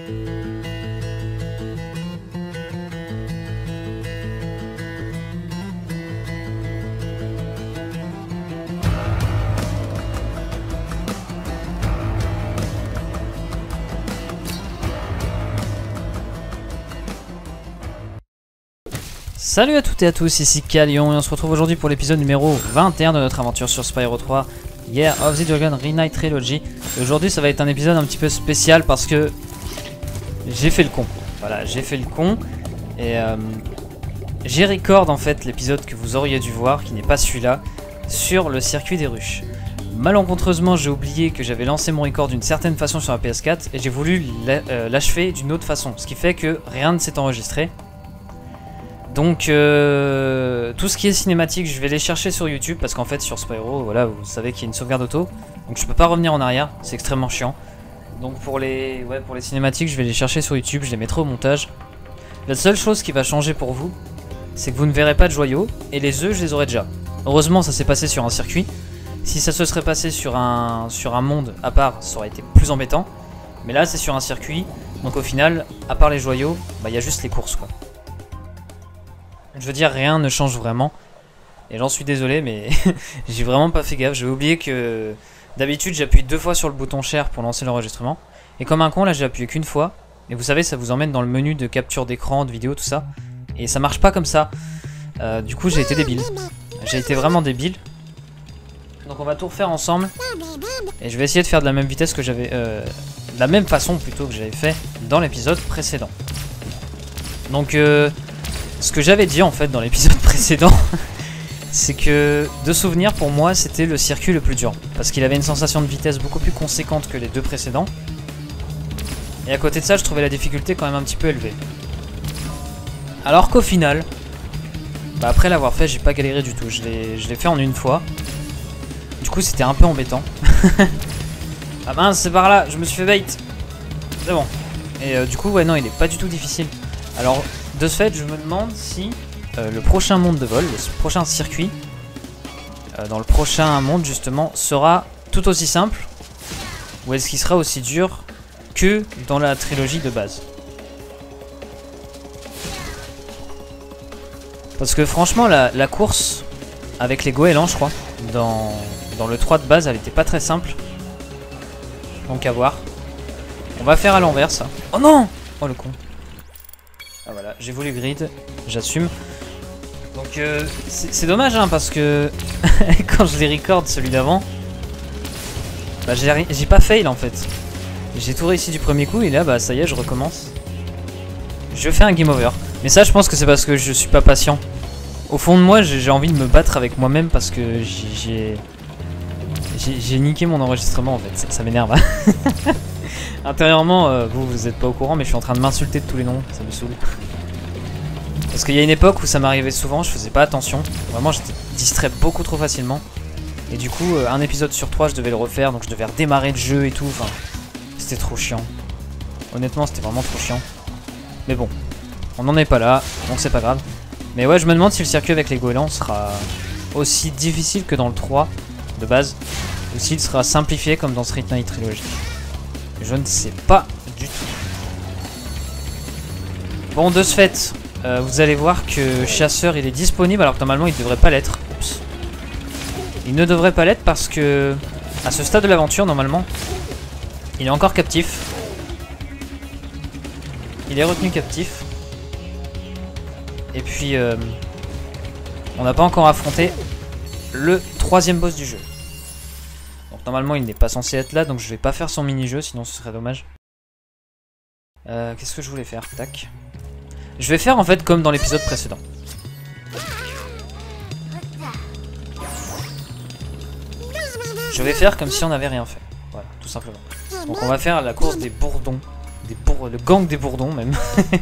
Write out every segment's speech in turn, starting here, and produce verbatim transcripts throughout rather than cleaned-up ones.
Salut à toutes et à tous, ici Calion et on se retrouve aujourd'hui pour l'épisode numéro vingt et un de notre aventure sur Spyro trois Year of the Dragon Re-Night Trilogy. Aujourd'hui ça va être un épisode un petit peu spécial parce que j'ai fait le con. Voilà, j'ai fait le con et euh, j'ai record en fait l'épisode que vous auriez dû voir, qui n'est pas celui-là, sur le circuit des ruches. Malencontreusement j'ai oublié que j'avais lancé mon record d'une certaine façon sur la P S quatre et j'ai voulu l'achever d'une autre façon, ce qui fait que rien ne s'est enregistré. Donc euh, tout ce qui est cinématique je vais les chercher sur YouTube parce qu'en fait sur Spyro, voilà, vous savez qu'il y a une sauvegarde auto, donc je peux pas revenir en arrière, c'est extrêmement chiant. Donc pour les, ouais, pour les cinématiques je vais les chercher sur YouTube, je les mettrai au montage. La seule chose qui va changer pour vous, c'est que vous ne verrez pas de joyaux et les œufs je les aurai déjà. Heureusement ça s'est passé sur un circuit, si ça se serait passé sur un, sur un monde à part ça aurait été plus embêtant. Mais là c'est sur un circuit, donc au final, à part les joyaux, bah il y a juste les courses quoi. Je veux dire, rien ne change vraiment. Et j'en suis désolé, mais j'ai vraiment pas fait gaffe. J'ai oublié que d'habitude j'appuie deux fois sur le bouton share pour lancer l'enregistrement. Et comme un con, là j'ai appuyé qu'une fois. Et vous savez, ça vous emmène dans le menu de capture d'écran, de vidéo, tout ça. Et ça marche pas comme ça. Euh, du coup, j'ai été débile. J'ai été vraiment débile. Donc on va tout refaire ensemble. Et je vais essayer de faire de la même vitesse que j'avais... Euh, de la même façon plutôt que j'avais fait dans l'épisode précédent. Donc... Euh, Ce que j'avais dit en fait dans l'épisode précédent, c'est que de souvenir pour moi c'était le circuit le plus dur. Parce qu'il avait une sensation de vitesse beaucoup plus conséquente que les deux précédents. Et à côté de ça je trouvais la difficulté quand même un petit peu élevée. Alors qu'au final, bah après l'avoir fait j'ai pas galéré du tout, je l'ai fait en une fois. Du coup c'était un peu embêtant. Ah mince c'est par là, je me suis fait bait. C'est bon. Et euh, du coup ouais non il est pas du tout difficile. Alors de ce fait, je me demande si euh, le prochain monde de vol, le prochain circuit, euh, dans le prochain monde justement, sera tout aussi simple, ou est-ce qu'il sera aussi dur que dans la trilogie de base. Parce que franchement, la, la course avec les goélands, je crois, dans, dans le trois de base, elle était pas très simple. Donc à voir. On va faire à l'envers ça. Oh non! Oh le con. Ah voilà, j'ai voulu grid, j'assume. Donc euh, c'est dommage hein, parce que quand je les record celui d'avant, bah j'ai pas fail en fait. J'ai tout réussi du premier coup et là bah ça y est je recommence. Je fais un game over. Mais ça je pense que c'est parce que je suis pas patient. Au fond de moi j'ai envie de me battre avec moi-même parce que j'ai j'ai niqué mon enregistrement en fait, ça, ça m'énerve. Intérieurement, euh, vous vous êtes pas au courant, mais je suis en train de m'insulter de tous les noms, ça me saoule. Parce qu'il y a une époque où ça m'arrivait souvent, je faisais pas attention. Vraiment, j'étais distrait beaucoup trop facilement. Et du coup, euh, un épisode sur trois, je devais le refaire, donc je devais redémarrer le jeu et tout. Enfin, c'était trop chiant. Honnêtement, c'était vraiment trop chiant. Mais bon, on n'en est pas là, donc c'est pas grave. Mais ouais, je me demande si le circuit avec les goélands sera aussi difficile que dans le trois de base, ou s'il sera simplifié comme dans Street Night Trilogy. Je ne sais pas du tout. Bon, de ce fait, euh, vous allez voir que Chasseur il est disponible alors que normalement il ne devrait pas l'être. Oups. Il ne devrait pas l'être parce que à ce stade de l'aventure normalement il est encore captif. Il est retenu captif. Et puis euh, on n'a pas encore affronté le troisième boss du jeu. Normalement il n'est pas censé être là, donc je vais pas faire son mini-jeu, sinon ce serait dommage. Euh, Qu'est-ce que je voulais faire? Tac. Je vais faire en fait comme dans l'épisode précédent. Je vais faire comme si on n'avait rien fait. Voilà, tout simplement. Donc on va faire la course des bourdons. Des bour... Le gang des bourdons même.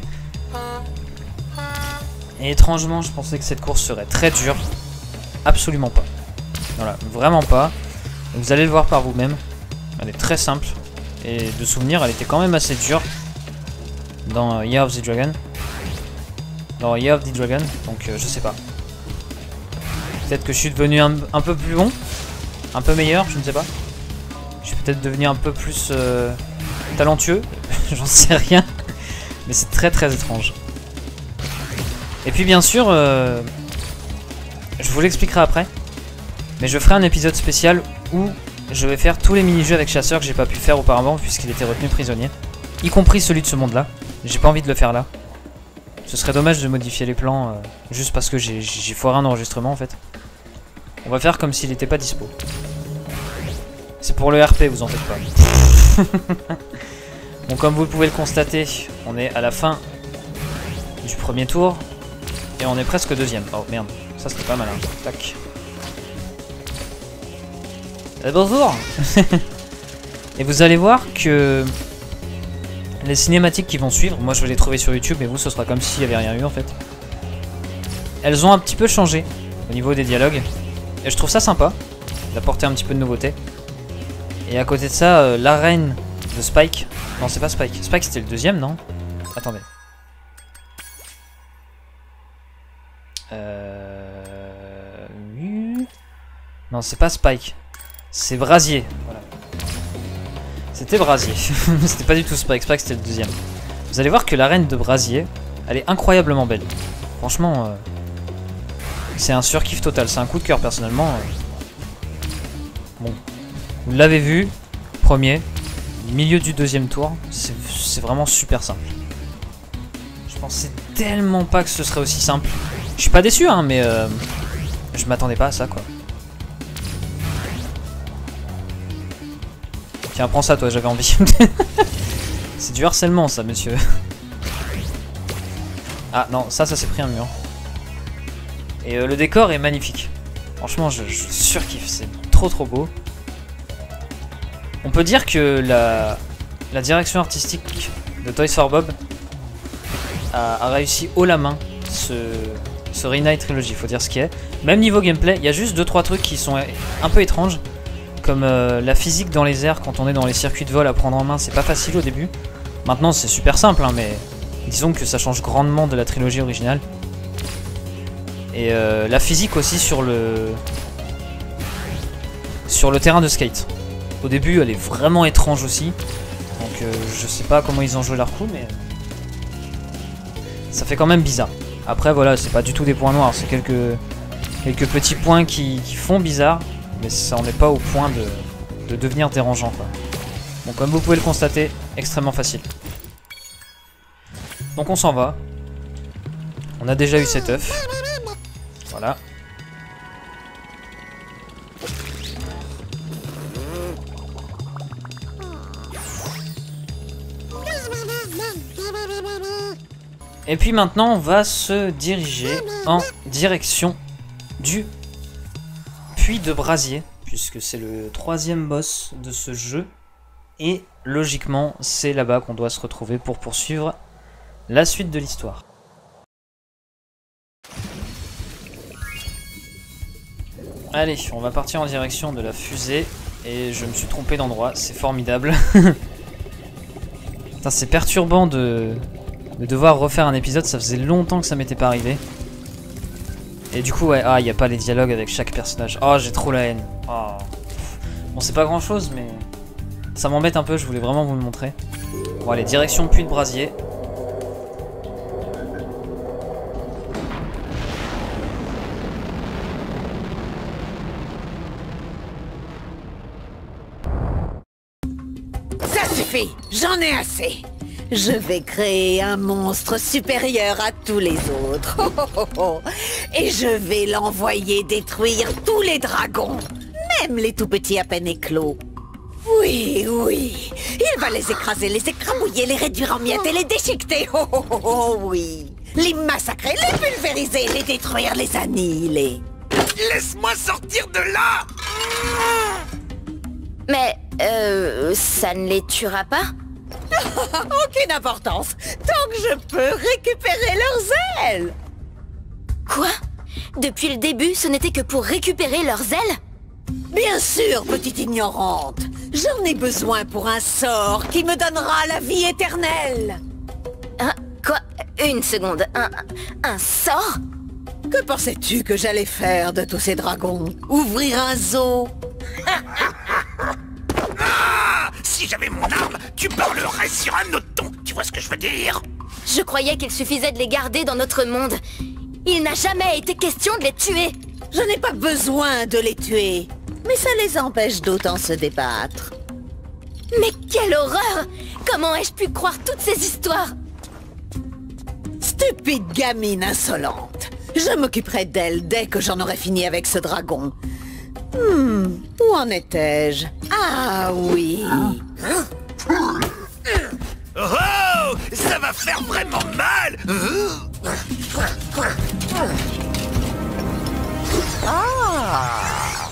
Et étrangement je pensais que cette course serait très dure. Absolument pas. Voilà, vraiment pas. Vous allez le voir par vous-même. Elle est très simple. Et de souvenir, elle était quand même assez dure dans Year of the Dragon. Dans Year of the Dragon. Donc euh, je sais pas. Peut-être que je suis devenu un, un peu plus bon. Un peu meilleur, je ne sais pas. Je suis peut-être devenu un peu plus euh, talentueux. J'en sais rien. Mais c'est très très étrange. Et puis bien sûr, euh, je vous l'expliquerai après. Mais je ferai un épisode spécial où je vais faire tous les mini-jeux avec chasseur que j'ai pas pu faire auparavant puisqu'il était retenu prisonnier. Y compris celui de ce monde là. J'ai pas envie de le faire là. Ce serait dommage de modifier les plans euh, juste parce que j'ai foiré un enregistrement en fait. On va faire comme s'il était pas dispo. C'est pour le R P, vous en faites pas. Bon, comme vous pouvez le constater, on est à la fin du premier tour. Et on est presque deuxième. Oh merde, ça c'était pas mal. Hein. Tac. Eh, bonjour. Et vous allez voir que les cinématiques qui vont suivre, moi je vais les trouver sur YouTube, et vous ce sera comme s'il n'y avait rien eu en fait. Elles ont un petit peu changé au niveau des dialogues. Et je trouve ça sympa d'apporter un petit peu de nouveauté. Et à côté de ça, euh, l'arène de Spike. Non, c'est pas Spike. Spike c'était le deuxième, non? Attendez. Euh... Non, c'est pas Spike. C'est Brasier. Voilà. C'était Brasier. C'était pas du tout Spike. Spike c'était le deuxième. Vous allez voir que l'arène de Brasier, elle est incroyablement belle. Franchement, euh, c'est un surkiff total. C'est un coup de cœur personnellement. Euh. Bon, vous l'avez vu, premier, milieu du deuxième tour. C'est vraiment super simple. Je pensais tellement pas que ce serait aussi simple. Je suis pas déçu, hein, mais euh, je m'attendais pas à ça, quoi. Tiens, prends ça, toi, j'avais envie. C'est du harcèlement, ça, monsieur. Ah, non, ça, ça s'est pris un mur. Et euh, le décor est magnifique. Franchement, je, je surkiffe, c'est trop trop beau. On peut dire que la, la direction artistique de Toys for Bob a, a réussi haut la main ce... ce Re-Night Trilogy, faut dire ce qui est. Même niveau gameplay, il y a juste deux trois trucs qui sont un peu étranges. Comme euh, la physique dans les airs quand on est dans les circuits de vol à prendre en main, c'est pas facile au début. Maintenant c'est super simple, hein, mais disons que ça change grandement de la trilogie originale. Et euh, la physique aussi sur le... sur le terrain de skate. Au début elle est vraiment étrange aussi. Donc euh, je sais pas comment ils ont joué leur coup, mais... ça fait quand même bizarre. Après voilà, c'est pas du tout des points noirs, c'est quelques, quelques petits points qui, qui font bizarre, mais ça en est pas au point de, de devenir dérangeant, quoi. Bon, comme vous pouvez le constater, extrêmement facile. Donc on s'en va. On a déjà eu cet œuf. Voilà. Et puis maintenant, on va se diriger en direction du puits de Brasier, puisque c'est le troisième boss de ce jeu. Et logiquement, c'est là-bas qu'on doit se retrouver pour poursuivre la suite de l'histoire. Allez, on va partir en direction de la fusée. Et je me suis trompé d'endroit, c'est formidable. Putain, c'est perturbant de... de devoir refaire un épisode, ça faisait longtemps que ça m'était pas arrivé. Et du coup, ouais, ah, il n'y a pas les dialogues avec chaque personnage. Oh, j'ai trop la haine. Oh. Bon, c'est pas grand chose, mais ça m'embête un peu, je voulais vraiment vous le montrer. Bon, allez, direction puits de Brasier. Ça suffit, j'en ai assez. Je vais créer un monstre supérieur à tous les autres. Oh, oh, oh, oh. Et je vais l'envoyer détruire tous les dragons, même les tout petits à peine éclos. Oui, oui. Il va les écraser, les écrabouiller, les réduire en miettes et les déchiqueter. Oh, oh, oh, oh, oui. Les massacrer, les pulvériser, les détruire, les annihiler. Laisse-moi sortir de là! Mais, euh, ça ne les tuera pas? Aucune importance, tant que je peux récupérer leurs ailes. Quoi? Depuis le début, ce n'était que pour récupérer leurs ailes? Bien sûr, petite ignorante. J'en ai besoin pour un sort qui me donnera la vie éternelle. Hein? Quoi? Une seconde, un, un sort? Que pensais-tu que j'allais faire de tous ces dragons? Ouvrir un zoo? Ah! si j'avais mon arme, tu parlerais sur un autre ton. Tu vois ce que je veux dire? Je croyais qu'il suffisait de les garder dans notre monde. Il n'a jamais été question de les tuer. Je n'ai pas besoin de les tuer. Mais ça les empêche d'autant se débattre. Mais quelle horreur! Comment ai-je pu croire toutes ces histoires? Stupide gamine insolente. Je m'occuperai d'elle dès que j'en aurai fini avec ce dragon. Hmm, où en étais-je? Ah oui. Oh, ça va faire vraiment mal. Ah.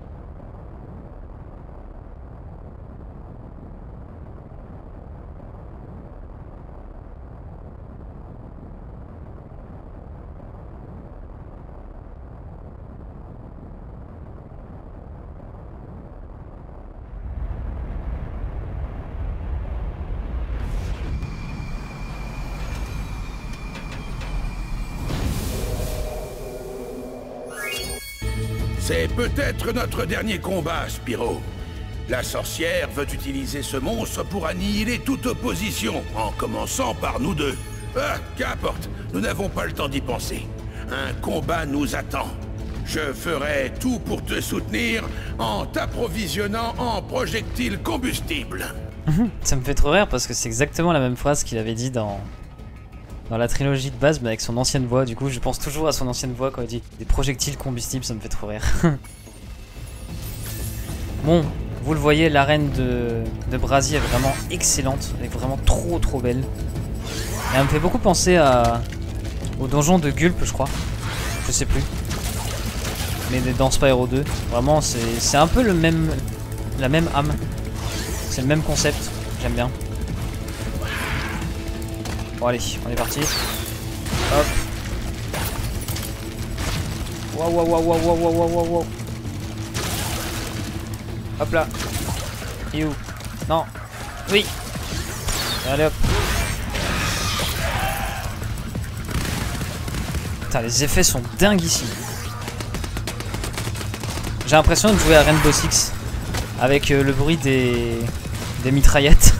C'est peut-être notre dernier combat, Spyro. La sorcière veut utiliser ce monstre pour annihiler toute opposition, en commençant par nous deux. Ah, qu'importe, nous n'avons pas le temps d'y penser. Un combat nous attend. Je ferai tout pour te soutenir en t'approvisionnant en projectiles combustibles. Ça me fait trop rire parce que c'est exactement la même phrase qu'il avait dit dans... dans la trilogie de base, mais avec son ancienne voix. Du coup, je pense toujours à son ancienne voix quand il dit des projectiles combustibles, ça me fait trop rire. Bon, vous le voyez, l'arène de, de Brazi est vraiment excellente. Elle est vraiment trop trop belle. Et elle me fait beaucoup penser à... au donjon de Gulp, je crois. Je sais plus. Mais dans Spyro deux. Vraiment, c'est un peu le même... la même âme. C'est le même concept. J'aime bien. Bon allez, on est parti. Hop. Waouh waouh waouh waouh waouh waouh waouh waouh. Hop là. Et où? Non. Oui. Allez hop. Putain, les effets sont dinguissimes. J'ai l'impression de jouer à Rainbow Six avec euh, le bruit des, des mitraillettes.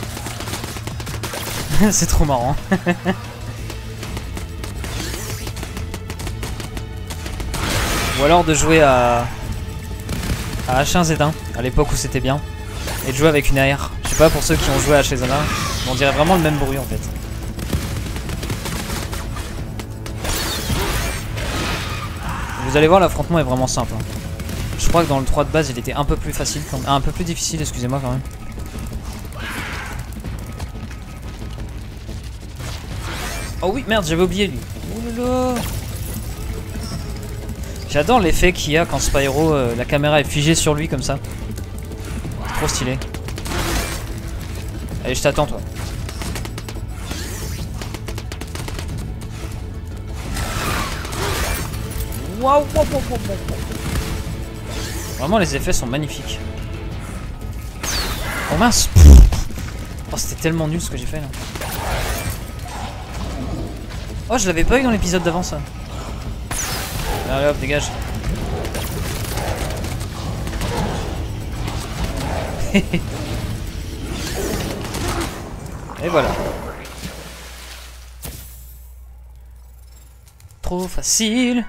C'est trop marrant. Ou alors de jouer à, à H un Z un, à l'époque où c'était bien, et de jouer avec une A R. Je sais pas, pour ceux qui ont joué à H un Z un, on dirait vraiment le même bruit en fait. Vous allez voir, l'affrontement est vraiment simple. Hein. Je crois que dans le trois de base, il était un peu plus facile, quand... ah, un peu plus difficile, excusez-moi quand même. Oh oui, merde, j'avais oublié lui. Oh là là. J'adore l'effet qu'il y a quand Spyro, euh, la caméra est figée sur lui comme ça. Trop stylé. Allez, je t'attends toi. Waouh, waouh, waouh, waouh, waouh. Vraiment, les effets sont magnifiques. Oh mince. Oh, c'était tellement nul ce que j'ai fait là. Oh, je l'avais pas eu dans l'épisode d'avant ça. Allez hop, dégage. Et voilà. Trop facile.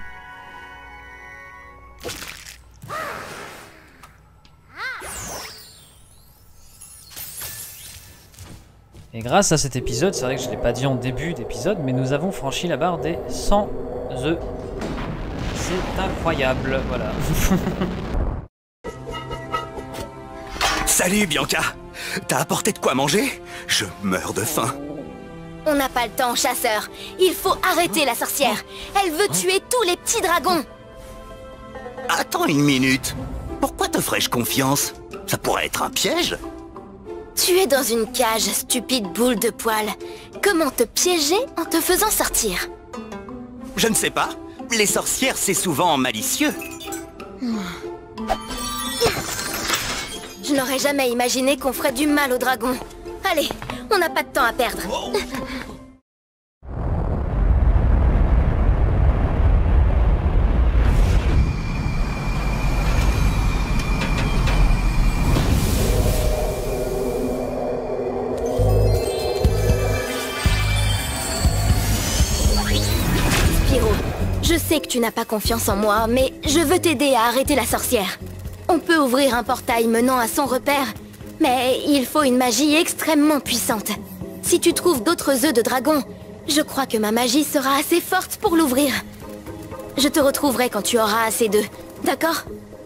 Et grâce à cet épisode, c'est vrai que je ne l'ai pas dit en début d'épisode, mais nous avons franchi la barre des cent œufs. C'est incroyable, voilà. Salut Bianca. T'as apporté de quoi manger? Je meurs de faim. On n'a pas le temps, chasseur. Il faut arrêter la sorcière. Elle veut tuer tous les petits dragons. Attends une minute. Pourquoi te ferais-je confiance? Ça pourrait être un piège? Tu es dans une cage, stupide boule de poil. Comment te piéger en te faisant sortir? Je ne sais pas. Les sorcières, c'est souvent malicieux. Je n'aurais jamais imaginé qu'on ferait du mal aux dragons. Allez, on n'a pas de temps à perdre. sais que tu n'as pas confiance en moi, mais je veux t'aider à arrêter la sorcière. On peut ouvrir un portail menant à son repère, mais il faut une magie extrêmement puissante. Si tu trouves d'autres œufs de dragon, je crois que ma magie sera assez forte pour l'ouvrir. Je te retrouverai quand tu auras assez d'œufs, d'accord?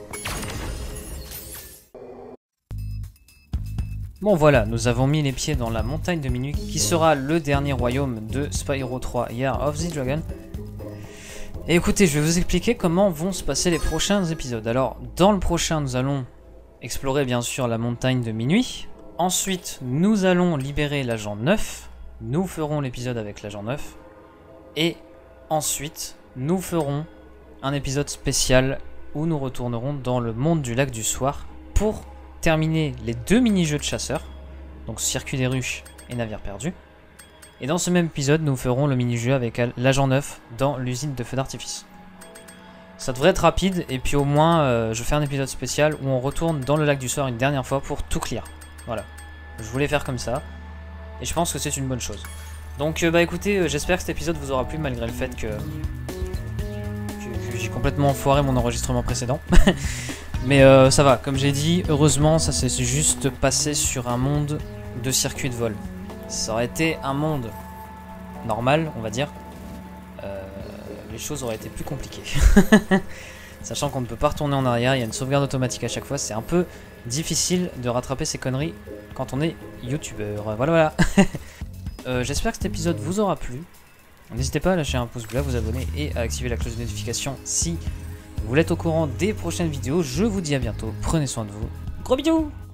Bon voilà, nous avons mis les pieds dans la montagne de minuit, qui sera le dernier royaume de Spyro trois Year of the Dragon. Et écoutez, je vais vous expliquer comment vont se passer les prochains épisodes. Alors, dans le prochain, nous allons explorer bien sûr la montagne de minuit. Ensuite, nous allons libérer l'agent neuf. Nous ferons l'épisode avec l'agent neuf. Et ensuite, nous ferons un épisode spécial où nous retournerons dans le monde du lac du soir pour terminer les deux mini-jeux de chasseurs, donc circuit des ruches et navire perdu. Et dans ce même épisode, nous ferons le mini-jeu avec l'agent neuf dans l'usine de feu d'artifice. Ça devrait être rapide, et puis au moins, euh, je fais un épisode spécial où on retourne dans le lac du soir une dernière fois pour tout clear. Voilà, je voulais faire comme ça, et je pense que c'est une bonne chose. Donc euh, bah écoutez, euh, j'espère que cet épisode vous aura plu malgré le fait que, que, que j'ai complètement foiré mon enregistrement précédent. Mais euh, ça va, comme j'ai dit, heureusement ça s'est juste passé sur un monde de circuit de vol. Ça aurait été un monde normal, on va dire, euh, les choses auraient été plus compliquées. Sachant qu'on ne peut pas retourner en arrière, il y a une sauvegarde automatique à chaque fois, c'est un peu difficile de rattraper ces conneries quand on est youtubeur. Voilà, voilà. euh, J'espère que cet épisode vous aura plu. N'hésitez pas à lâcher un pouce bleu, à vous abonner et à activer la cloche de notification si vous voulez être au courant des prochaines vidéos. Je vous dis à bientôt, prenez soin de vous. Gros bisous!